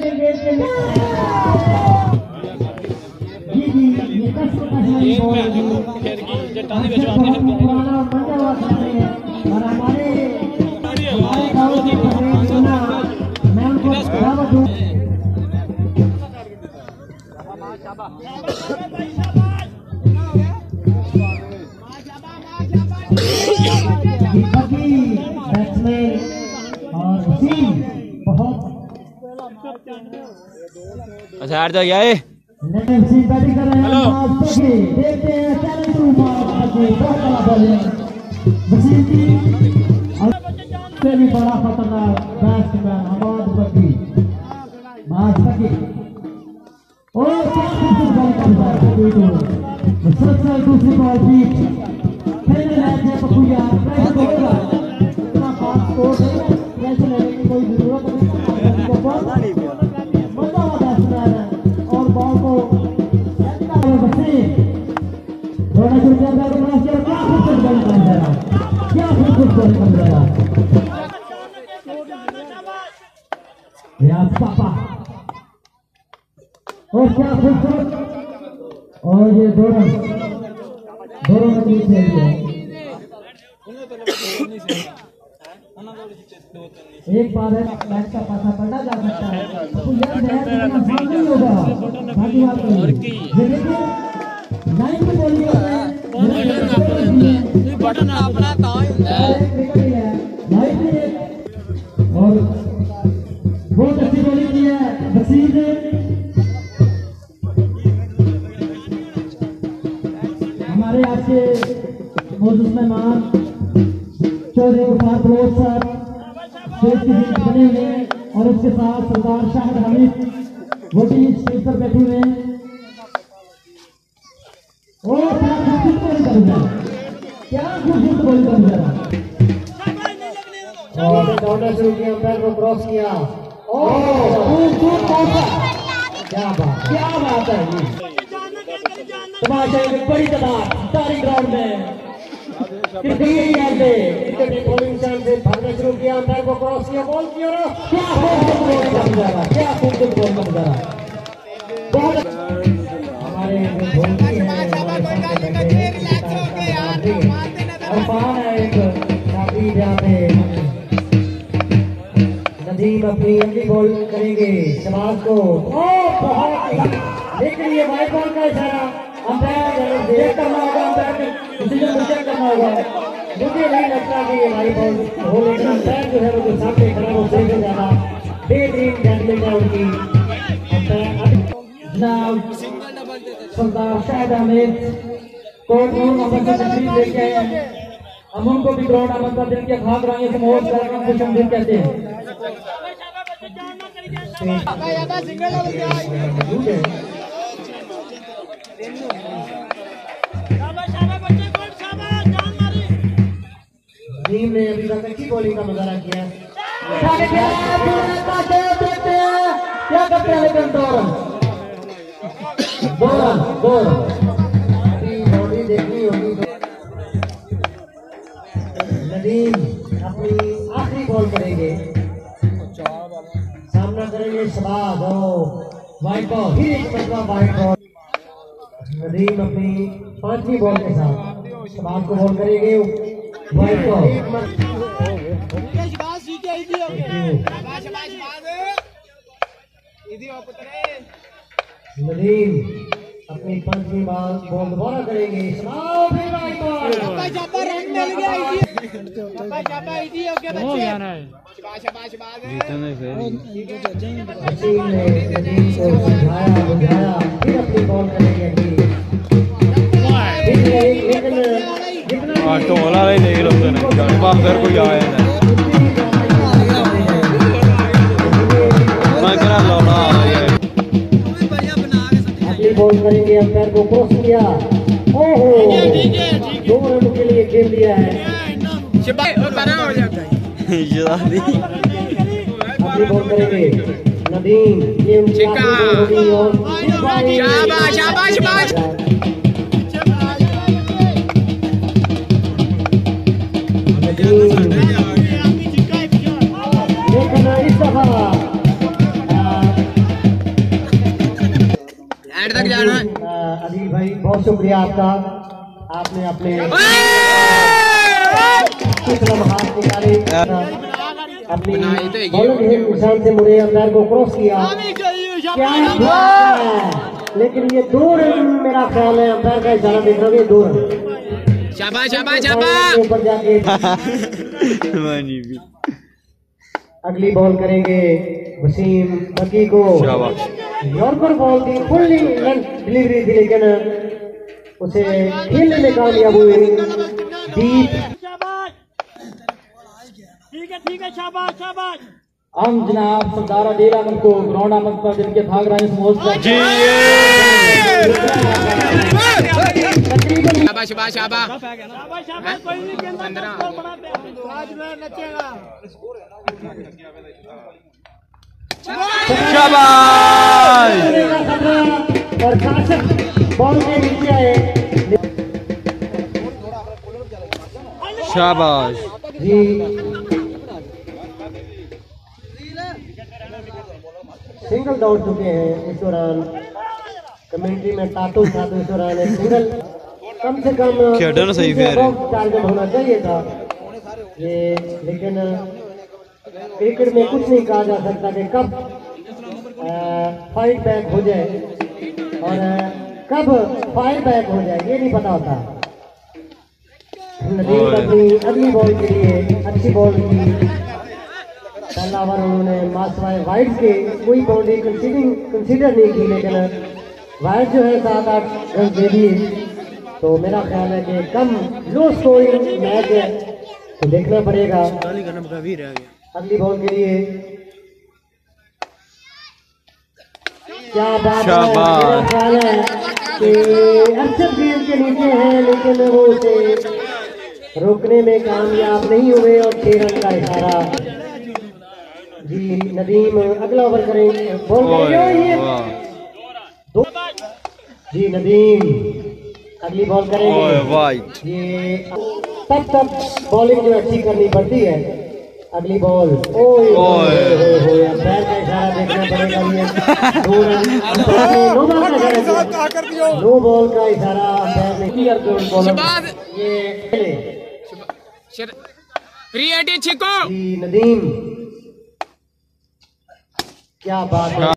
अच्छा यार क्या है हेलो से भी बड़ा खतरनाक बैट्समैन हमाद बकी माज बकी और सबसे दूसरी बॉल बीच खेलने लगे पपुया प्रेशर होगा इतना फास्ट स्कोर है प्रेशर लेने की कोई जरूरत नहीं मजा आ बैट्समैन है और बॉल को बच्चे थोड़ा शुरू कर दिया तो मैच क्या खूबसूरत बॉल कर रहा क्या खूबसूरत बॉल कर रहा यार पापा और क्या खूबसूरत और ये दोनों में बीच है एक बार है मैच का पासा पलटा जा सकता है तो यार नहीं होगा भागीवाल लाइन पे बोलिए बटन अपना और बहुत अच्छी बॉलिंग की है बसीर ने हमारे आज के मौजूद मेहमान चौधरी उफार बलोच साहब स्टेज के बीच बने हुए हैं और उसके साथ सरदार शाहिद हमीद वो भी स्टेज पर बैठे हुए हैं और क्या खूबसूरत बॉलिंग कर रहा और दौड़ना शुरू किया अंपायर को क्रॉस किया क्या बात है तमाशा एक बड़ी तादाद सारी ग्राउंड में बॉलिंग से भागना शुरू किया अंपायर को क्रॉस किया बॉल किया क्या खूबसूरत बॉल कर रहा हमारे नदीम अपनी अगली बॉल करेंगे शबाज को लेकिन ये वाइड बॉल का इशारा अंपायर करना होगा अंपायर डिसीजन करना होगा मुझे नहीं लगता कि ये वाइड बॉल हो लेकिन अंपायर जो है वो जो सामने खड़ा वो सही से ज्यादा बेहतरीन जजमेंट है उनकी जनाब Sardar Shahid Hamid court room number 23 लेके आए हैं हम उनको भी ग्राउंड आमंत्रण दिल के खाक रंगे से मोहब्बत करके खुशआमदीद कहते हैं टीम ने अभी तक अच्छी बॉलिंग का मुजाहरा किया क्या करते हैं लेकिन दो बॉडी देखनी होगी नदीम अपनी आखिरी बॉल करेंगे सामना करेंगे शबाज वाइड बॉल फिर एक मरतबा वाइड बॉल नदीम अपनी 5वीं बॉल के साथ शबाज को बॉल करेंगे वाइड बॉल नदीम अपनी 5वीं बॉल दोबारा करेंगे टोला देख लो फिर कोई आया ना बॉल करेंगे अंपायर को क्रॉस किया ओहो 2 रन के लिए खेल दिया है अपनी बॉल करेंगे नदीम शुक्रिया आपका, आपने अपने कुछ लम्हात निकाले, अपनी बॉलिंग निशान से मुड़े अंपायर को क्रॉस किया। क्या बात है, लेकिन ये 2 रन मेरा ख्याल है, अंपायर का इशारा देख रहा हूँ, 2 रन। शाबाश शाबाश शाबाश। ऊपर जाके अगली बॉल करेंगे वसीम बकी को। यॉर्कर बॉल थी, फुल्ली डिलीवरी थी, लेकिन उसे खेलने में कामयाब हुई। डीप, ठीक है, शाबाश शाबाश। हम जनाब सरदार अदील अहमद को ग्राउंड अहमद पर जिनके भाग रहे हैं शाबाश शाबाश शाबाश। कोई नहीं कहता आज मैं नचेगा। शाबाश। और काशिफ बॉल के नीचे आए। शाबाश जी सिंगल दौड़ चुके हैं इस दौरान। कमेंट्री में तातुल था तो इस दौरान सिंगल कम से कम खेलना सही फेर टारगेट होना चाहिए था ये, लेकिन क्रिकेट में कुछ नहीं कहा जा सकता कि कब फाइट बैक हो जाए और कब फायर बैक हो जाए, ये नहीं पता होता। नदीम अपनी अगली बॉल के लिए अच्छी बॉल की, पहला ओवर उन्होंने मासवाए वाइड के कोई बाउंड्री कंसीडर नहीं की, लेकिन वाइड जो है 7-8 रन दे दिए। तो मेरा ख्याल है कि कम लो स्कोरिंग मैच है, तो देखना पड़ेगा। अगली बॉल के लिए क्या बात है, मेरा ख्याल है कि अरशद गेंद के नीचे है, लेकिन वो उसे रोकने में कामयाब नहीं हुए और 6 रन का इशारा। जी नदीम अगला ओवर करेंगे, बॉल करेंगे जी नदीम अगली बॉल करेंगे। ये तब बॉलिंग जो अच्छी करनी पड़ती है। अगली बॉल अंपायर का इशारा देखना पड़ेगा। नो बॉल का इशारा अंपायर ने किया। ये नदीम क्या बात है।